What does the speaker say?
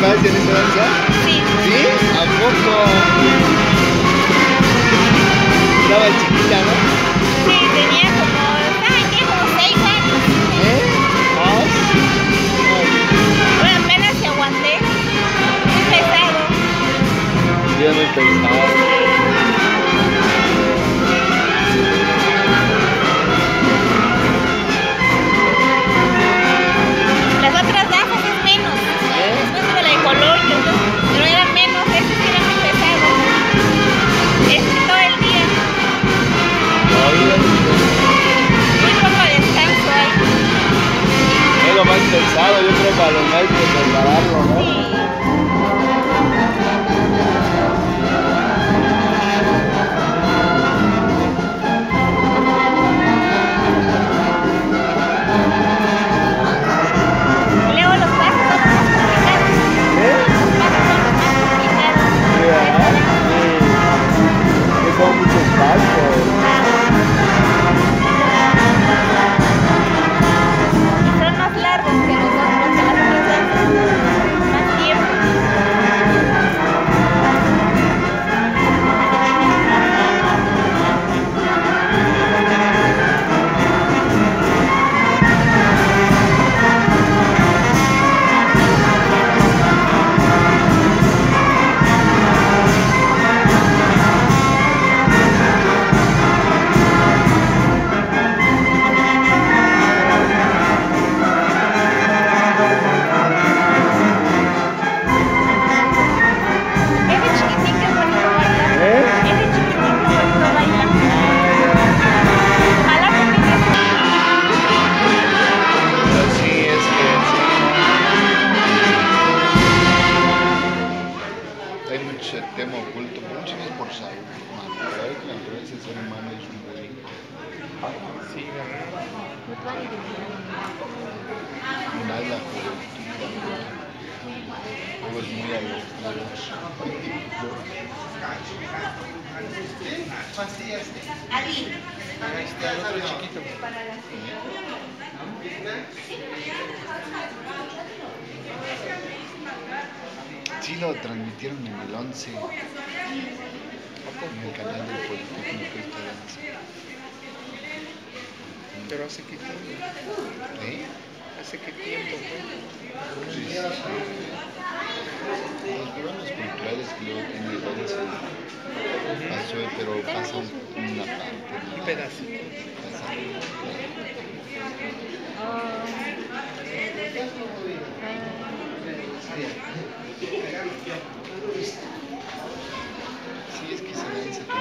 más en esa danza? Sí. ¿Sí? ¿A poco? Estaba chiquita, ¿no? Sí, tenía como 6 años. ¿Eh? ¿Más? Bueno, apenas se aguanté. Muy pesado. Sí, es muy pesado. Las otras danzas es menos. Después de la de coloquio, pero eran menos, este sí era muy pesado. Este todo el día. Muy poco descanso hay. Es lo más pesado, yo creo, para los maestros prepararlo, ¿no? Sí. Y luego los pasos son los más complicados. Los pasos son los más complicados. Sí, ¿verdad? Sí. Que son muchos pasos. Y son más largos que los otros, que las otras danzas. Más tiempo. El tema oculto, mucho es por salud, mano. ¿Sabes que la naturaleza del ser humano es muy... Sí, ¿verdad? Una es la juventud, todo es muy a los Ahí está el otro chiquito. Sí, lo transmitieron en el 11, en el canal del Politécnico esta danza. Pero hace qué tiempo. ¿Eh? ¿Hace qué tiempo fue? Sí, sí. Los programas culturales que luego tiene el 11 pasó, pero pasan una parte. Un pedacito. Sí, es que esa danza